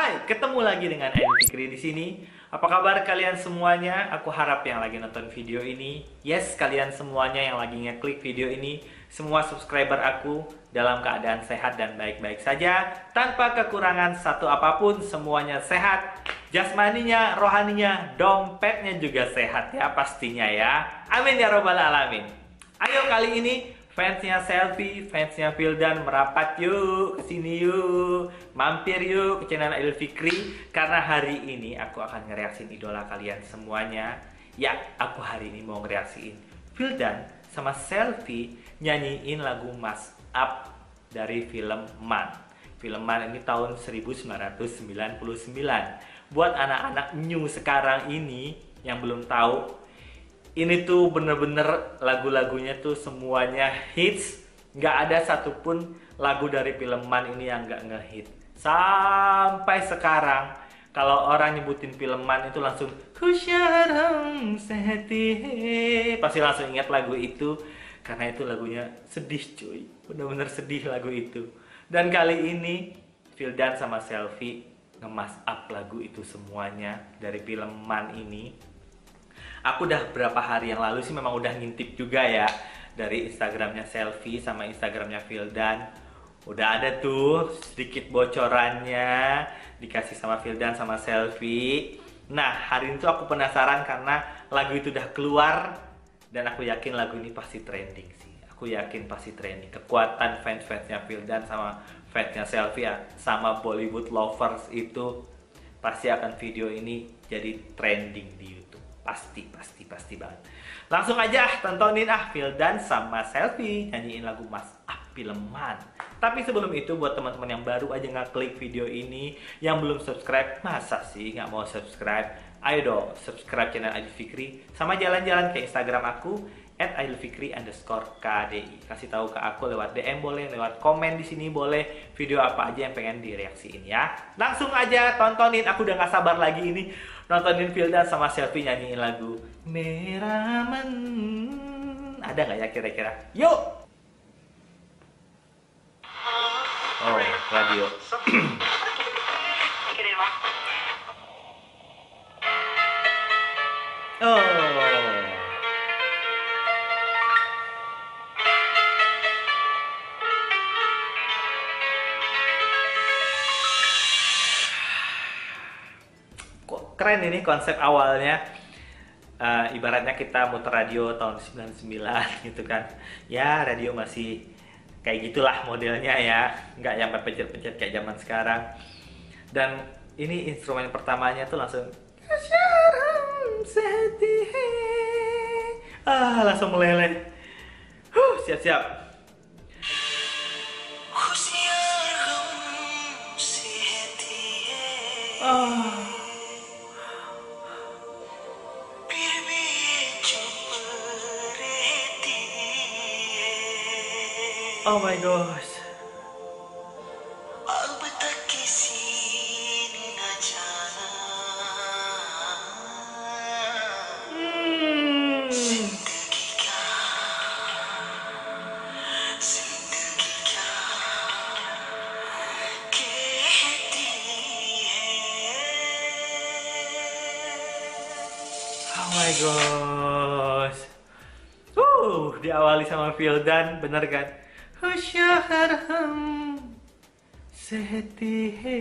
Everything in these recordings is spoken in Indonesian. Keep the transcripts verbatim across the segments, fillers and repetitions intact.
Hai, ketemu lagi dengan Aidil Fikri di sini. Apa kabar kalian semuanya? Aku harap yang lagi nonton video ini, yes, kalian semuanya yang lagi ngeklik video ini, semua subscriber aku dalam keadaan sehat dan baik-baik saja, tanpa kekurangan satu apapun, semuanya sehat, jasmaninya, rohaninya, dompetnya juga sehat ya pastinya ya. Amin ya robbal alamin. Ayo kali ini fansnya Selfie, fansnya Vildan merapat yuk, kesini yuk, mampir yuk ke channel Aidil Fikri. Karena hari ini aku akan ngereaksin idola kalian semuanya. Ya, aku hari ini mau ngereaksiin Vildan sama Selfie nyanyiin lagu Mas Up dari film Man. Film Man ini tahun seribu sembilan ratus sembilan puluh sembilan. Buat anak-anak new sekarang ini yang belum tahu, ini tuh bener-bener lagu-lagunya tuh semuanya hits. Nggak ada satupun lagu dari film Man ini yang nggak ngehit. Sampai sekarang kalau orang nyebutin film Man itu langsung Kusyaram Sehati, pasti langsung ingat lagu itu. Karena itu lagunya sedih cuy, bener-bener sedih lagu itu. Dan kali ini Vildan sama Selfie nge-mash up lagu itu semuanya dari film Man ini. Aku udah berapa hari yang lalu sih memang udah ngintip juga ya dari Instagramnya Selfie sama Instagramnya Vildan. Udah ada tuh sedikit bocorannya dikasih sama Vildan sama Selfie. Nah, hari ini tuh aku penasaran karena lagu itu udah keluar dan aku yakin lagu ini pasti trending sih. Aku yakin pasti trending. Kekuatan fans-fansnya Vildan sama fansnya Selfie ya, sama Bollywood lovers itu pasti akan video ini jadi trending di YouTube. Pasti, pasti, pasti banget. Langsung aja tontonin ah Vildan sama Selfie nyanyiin lagu Mas Up film Man. Tapi sebelum itu buat teman-teman yang baru aja ngeklik video ini, yang belum subscribe, masa sih nggak mau subscribe? Ayo dong subscribe channel Aidil Fikri sama jalan-jalan ke Instagram aku at aidilfikri underscore kdi. Kasih tahu ke aku lewat D M boleh, lewat komen di sini boleh, video apa aja yang pengen direaksiin ya. Langsung aja tontonin, aku udah gak sabar lagi ini nontonin Vildan sama Selfie nyanyiin lagu Meraman. Ada nggak ya kira-kira? Yuk! Oh, radio. Oh. Keren ini konsep awalnya. Uh, ibaratnya kita muter radio tahun sembilan puluh sembilan gitu kan. Ya, radio masih kayak gitulah modelnya ya. Nggak yang pencet-pencet kayak zaman sekarang. Dan ini instrumen pertamanya tuh langsung ah, langsung meleleh. Huh, siap-siap. Oh. Oh my gosh. Hmm. Oh my gosh. Uh, diawali sama Vildan, bener kan? Husyaram sehati hai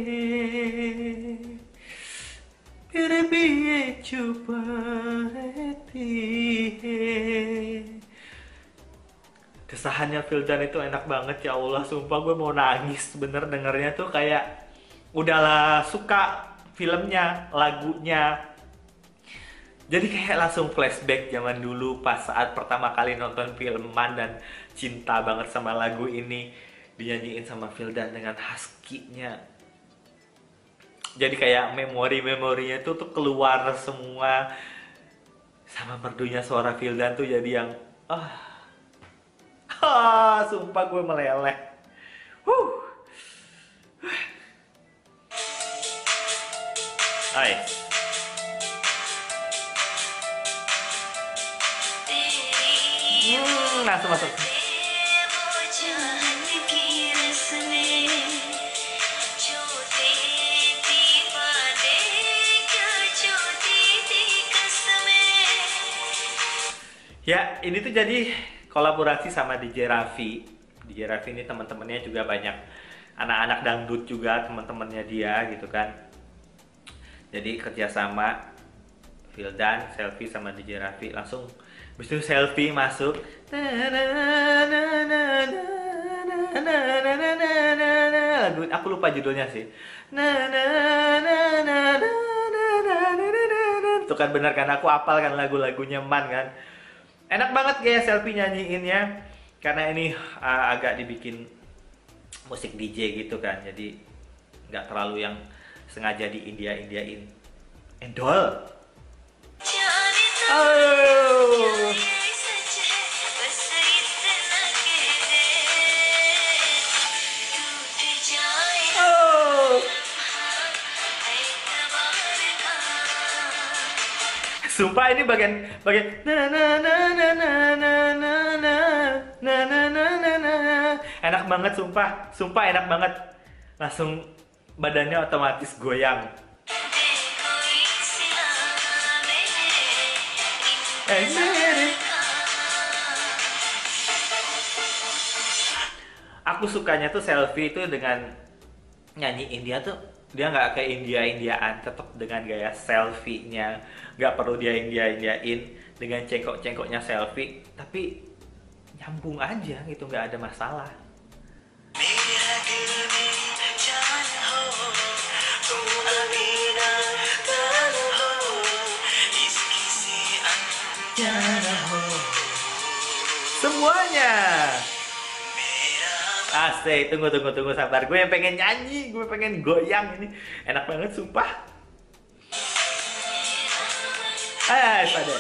mere biye chup rehti hai. Kesahannya Vildan itu enak banget ya Allah, sumpah gue mau nangis bener dengernya tuh. Kayak udahlah suka filmnya, lagunya, jadi kayak langsung flashback zaman dulu pas saat pertama kali nonton film Man dan cinta banget sama lagu ini dinyanyiin sama Vildan dengan husky-nya. Jadi kayak memori-memorinya tuh tuh keluar semua, sama merdunya suara Vildan tuh jadi yang ah, ah sumpah gue meleleh. Huh. Hai. Hmm, langsung masuk. Ya, ini tuh jadi kolaborasi sama D J Raffi. D J Raffi ini teman-temannya juga banyak anak-anak dangdut juga, teman-temannya dia gitu kan. Jadi kerjasama Vildan, selfie sama D J Raffi, langsung habis itu selfie masuk. Lagu aku lupa judulnya sih. Itu kan bener kan, aku apal kan lagu-lagunya Man kan. Enak banget gaya selfie nyanyiinnya, karena ini uh, agak dibikin musik D J gitu kan, jadi nggak terlalu yang sengaja di India-Indiain. Endol. Oh. Sumpah ini bagian bagian na na na na na na na na na na na na na, enak banget sumpah, sumpah enak banget, langsung badannya otomatis goyang. Aku sukanya tuh selfie itu dengan nyanyi India tuh, dia nggak kayak India-Indiaan, tetap dengan gaya selfie-nya, nggak perlu dia India-Indiain dengan cengkok-cengkoknya selfie, tapi nyambung aja gitu, nggak ada masalah. Semuanya. Asik, tunggu tunggu tunggu sabar. Gue yang pengen nyanyi, gue pengen goyang ini. Enak banget sumpah. Eh, pada.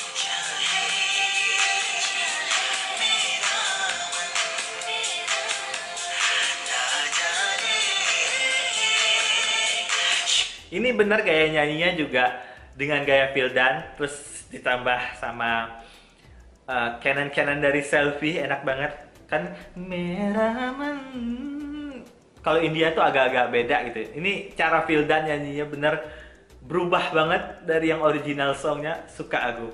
Ini bener gaya nyanyinya juga dengan gaya Vildan, terus ditambah sama uh, canon-canon dari selfie, enak banget. Kan merah men, kalau India tuh agak-agak beda gitu. Ini cara Vildan nyanyinya bener berubah banget dari yang original songnya. Suka aku.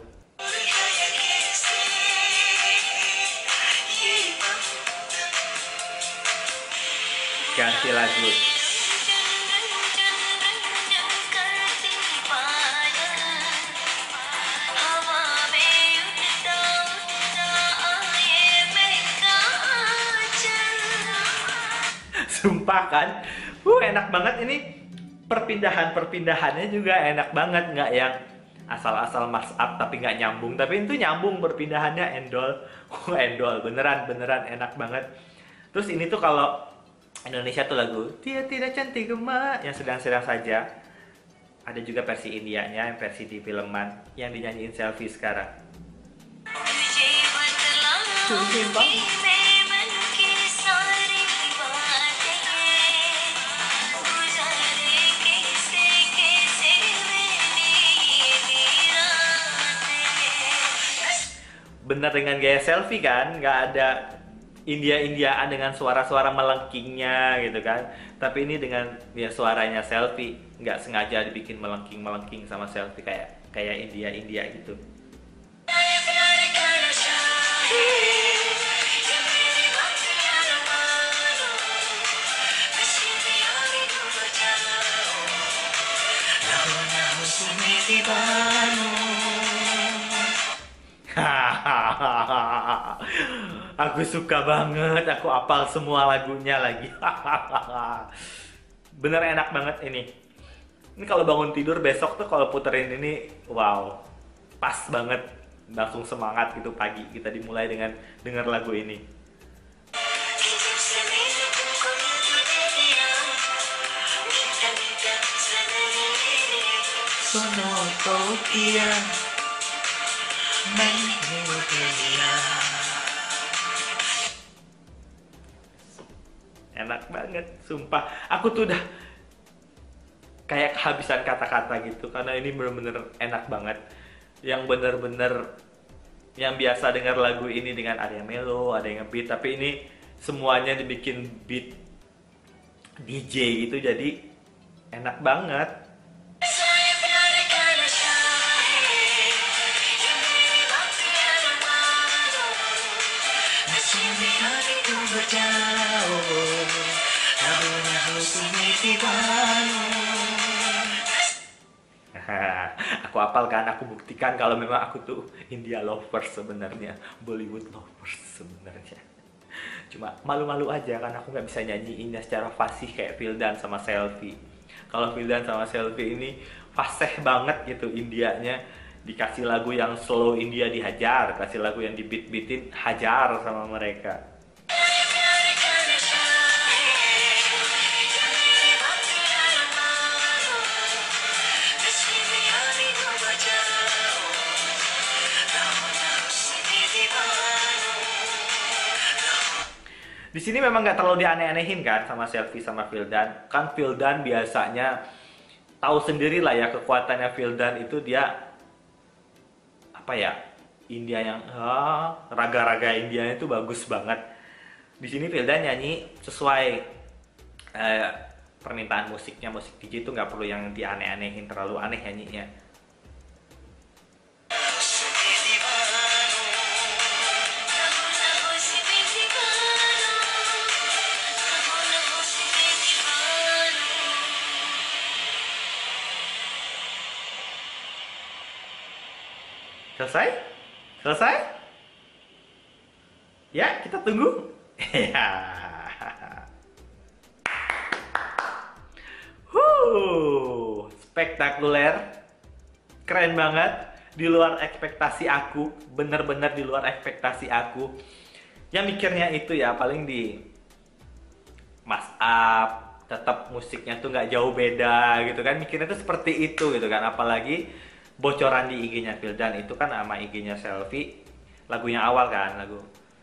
Ganti lagu. Sumpah kan, uh enak banget ini, perpindahan-perpindahannya juga enak banget, nggak yang asal-asal mas up tapi nggak nyambung, tapi itu nyambung perpindahannya. Endol, uh, endol, beneran beneran enak banget. Terus ini tuh kalau Indonesia tuh lagu Dia Tidak Cantik Emak yang sedang-sedang saja, ada juga versi Indianya, yang versi di filman yang dinyanyiin selfie sekarang. Bener dengan gaya selfie kan, nggak ada India-Indiaan dengan suara-suara melengkingnya gitu kan, tapi ini dengan ya suaranya selfie, nggak sengaja dibikin melengking-melengking sama selfie kayak kayak India-India gitu. Aku suka banget, aku apal semua lagunya lagi. Bener enak banget ini. Ini kalau bangun tidur besok tuh kalau puterin ini, wow, pas banget, langsung semangat gitu pagi kita dimulai dengan denger lagu ini. Sonotopia. Enak banget, sumpah. Aku tuh udah kayak kehabisan kata-kata gitu, karena ini bener-bener enak banget. Yang bener-bener yang biasa dengar lagu ini dengan ada yang melo, ada yang ngebeat, tapi ini semuanya dibikin beat D J gitu, jadi enak banget. sini hatiku berjauh, tak punya hubungi tibamu. Aku apal kan, aku buktikan kalau memang aku tuh India lovers sebenarnya, Bollywood lovers sebenarnya. Cuma malu-malu aja kan aku nggak bisa nyanyiinnya secara fasih kayak Vildan sama Selfie. Kalau Vildan sama Selfie ini fasih banget gitu Indianya. Dikasih lagu yang slow India dihajar, kasih lagu yang di beat-beatin hajar sama mereka. Di sini memang nggak terlalu dianeh-anehin kan sama Selfie sama Vildan. Kan Vildan biasanya tahu sendiri lah ya kekuatannya Vildan itu dia apa ya, India yang ah, raga-raga Indianya itu bagus banget. Di sini Vildan nyanyi sesuai eh, permintaan musiknya, musik D J itu nggak perlu yang dianeh-anehin, terlalu aneh nyanyinya. Selesai? Selesai? Ya, kita tunggu. Ya. Huh, spektakuler. Keren banget. Di luar ekspektasi aku. Bener-bener di luar ekspektasi aku. Ya mikirnya itu ya, paling di mas up, tetap musiknya tuh nggak jauh beda gitu kan. Mikirnya tuh seperti itu gitu kan. Apalagi bocoran di I G-nya Vildan itu kan sama I G-nya Selfie, lagunya awal kan, lagu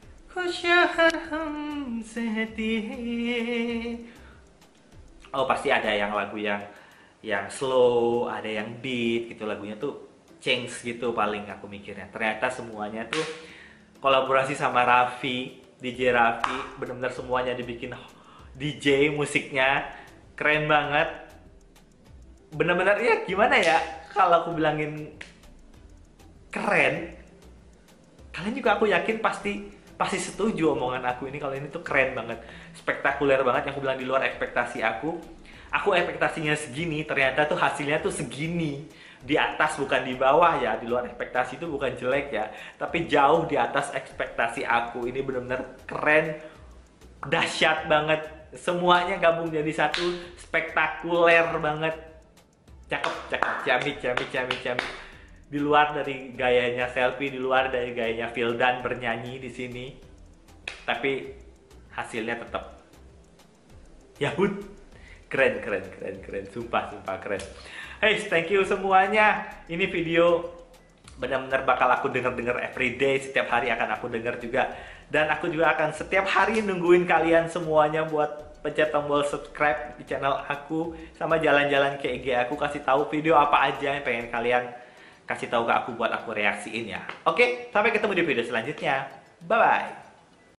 oh pasti ada yang lagu yang yang slow, ada yang beat gitu, lagunya tuh change gitu paling aku mikirnya. Ternyata semuanya tuh kolaborasi sama Raffi, D J Raffi, benar-benar semuanya dibikin D J, musiknya keren banget. Benar-benar ya gimana ya? Kalau aku bilangin keren, kalian juga aku yakin pasti pasti setuju omongan aku ini kalau ini tuh keren banget, spektakuler banget. Yang aku bilang di luar ekspektasi aku, aku ekspektasinya segini, ternyata tuh hasilnya tuh segini. Di atas bukan di bawah ya, di luar ekspektasi itu bukan jelek ya, tapi jauh di atas ekspektasi aku. Ini benar-benar keren, dahsyat banget, semuanya gabung jadi satu, spektakuler banget. Cakep, cakep, ciamik, ciamik, ciamik, ciamik. Di luar dari gayanya Selfie, di luar dari gayanya Vildan bernyanyi di sini, tapi hasilnya tetap Yahud. Keren, keren, keren, keren. Sumpah, sumpah keren. Hey, thank you semuanya. Ini video benar-benar bakal aku denger-denger everyday. Setiap hari akan aku denger juga. Dan aku juga akan setiap hari nungguin kalian semuanya buat pencet tombol subscribe di channel aku, sama jalan-jalan ke I G aku, kasih tahu video apa aja yang pengen kalian kasih tahu ke aku buat aku reaksiin ya. Oke, sampai ketemu di video selanjutnya. Bye bye.